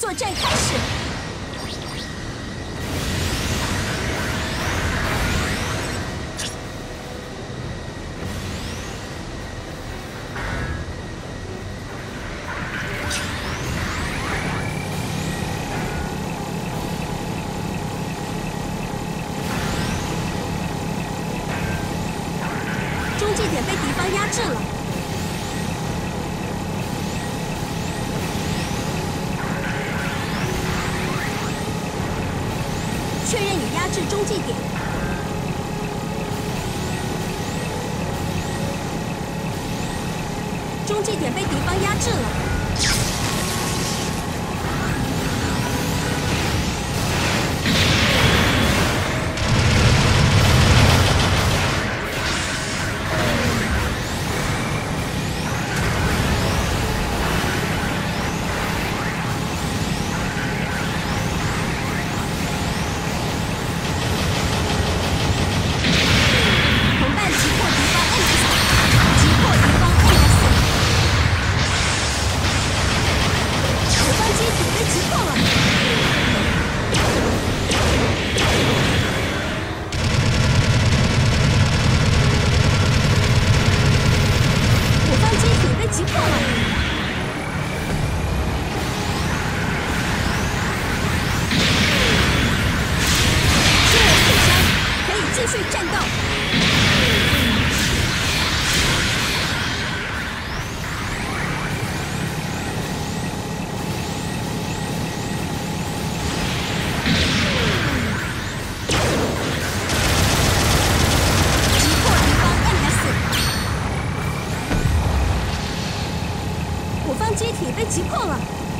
作战开始。中继点被敌方压制了。 确认已压制中继点，中继点被敌方压制了。机体被击破了。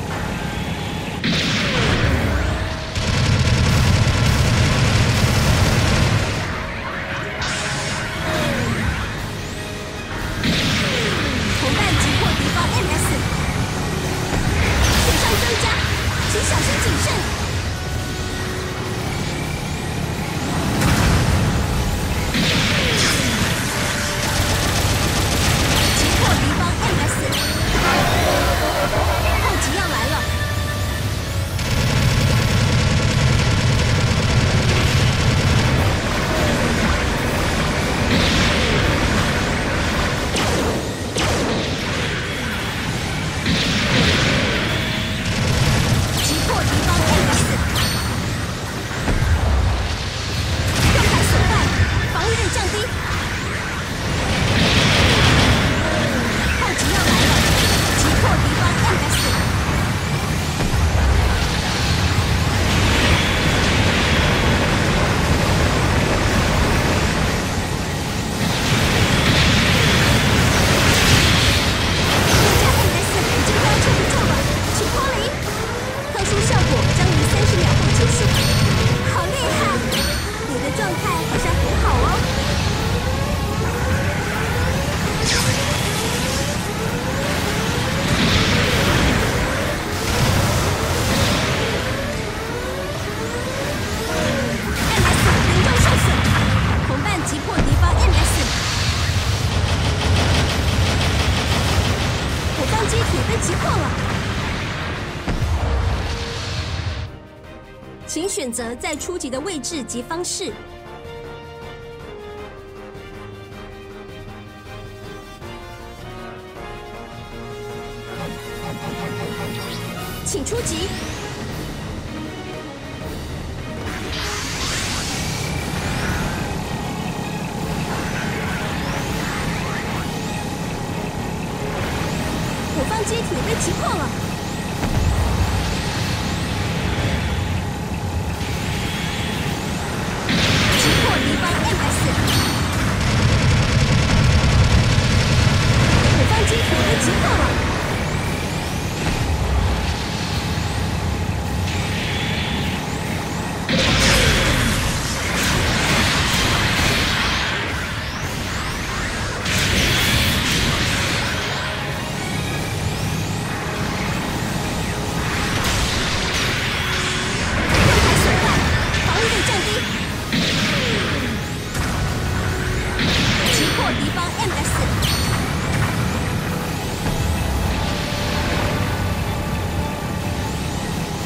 同伴击破敌方 MS， 损伤增加，请小心谨慎。 请选择在初级的位置及方式。请出击。我方机体被击破了。 机体被击破了。盾牌损坏，防御力降低。击破敌方 MS。 我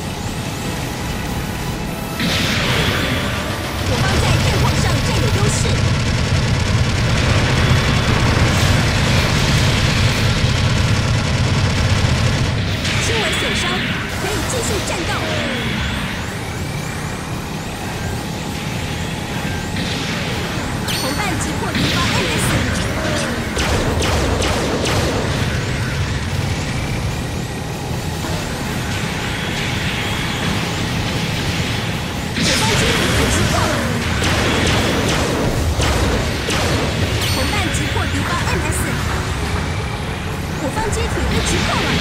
击破了。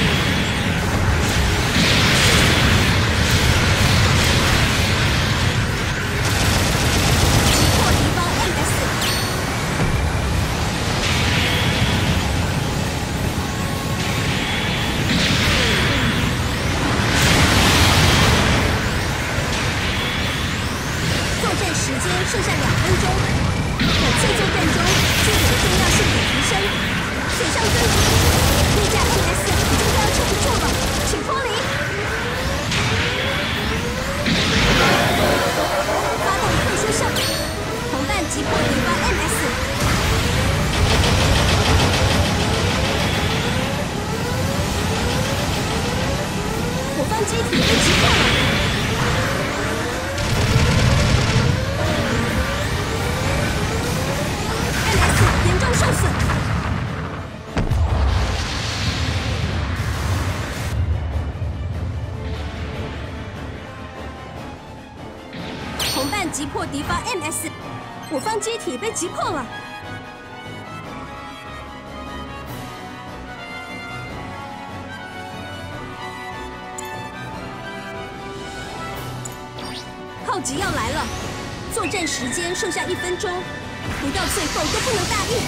击破敌方 MS。作战时间剩下2分钟。本次作战中，具体的重要性也提升。水上追击，那架 MS 已经快要撑不住了，请脱离。发动特殊效果，同伴击破敌方 MS。我方机体被击破了。严重受损。同伴击破敌方 MS， 我方机体被击破了。炮击要来了，作战时间剩下1分钟。不到最后都不能大意。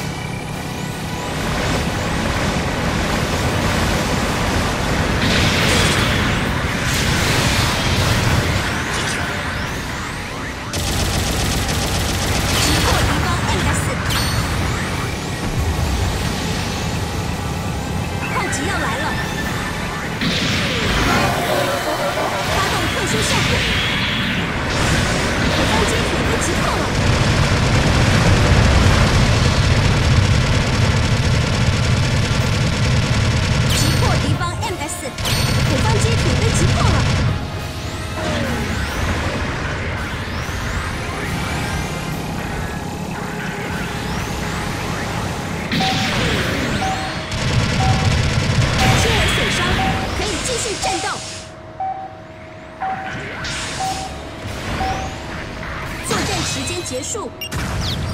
击破敌方 MS。炮击要来了，发动特殊效果。我方机体被击破了。敌方 MS， 我方机体被击破了。轻微损伤，可以继续战斗。作战时间结束。